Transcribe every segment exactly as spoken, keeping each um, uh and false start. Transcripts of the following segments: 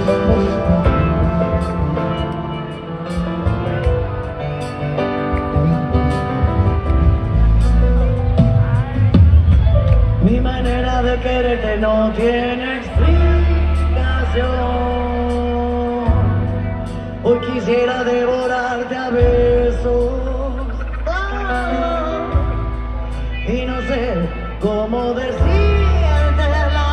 Mi manera de quererte no tiene explicación. Hoy quisiera devorarte a besos, ah, y no sé cómo decírtelo,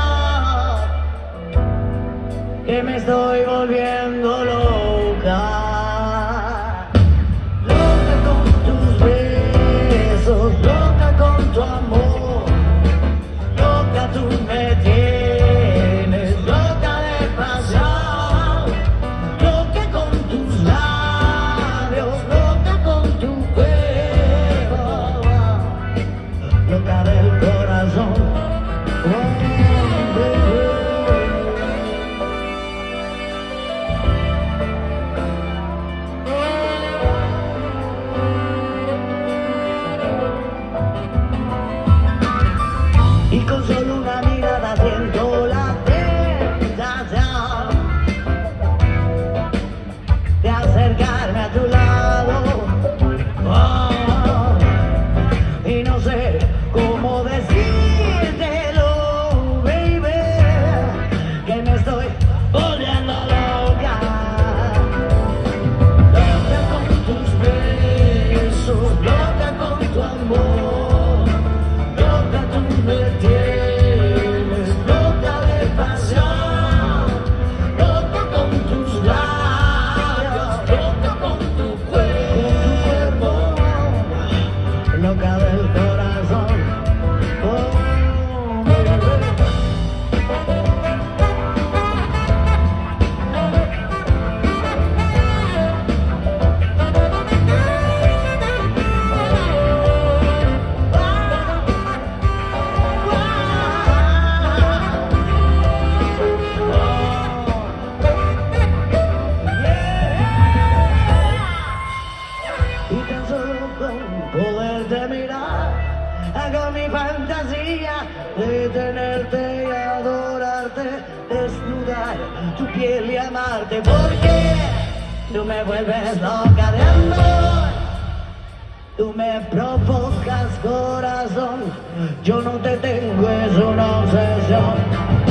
que me estoy volviendo loca. Loca con tus besos, loca con tu amor. Loca tú me tienes, loca de pasión, loca con tus labios, loca con tu cuerpo, loca del corazón. Y con solo una mirada siento la tentación de acercarme a tu lado, oh, y no sé cómo decírtelo, baby, que me estoy volviendo loca. Loca con tus besos, loca con tu amor, loca tú me tienes, loca de pasión, loca con tus labios, loca con tu cuerpo, loca del corazón. Oh, y tan solo con poderte mirar, hago mi fantasía de tenerte y adorarte, desnudar tu piel y amarte, porque tú me vuelves loca de amor, tú me provocas corazón, yo no te tengo, es una obsesión.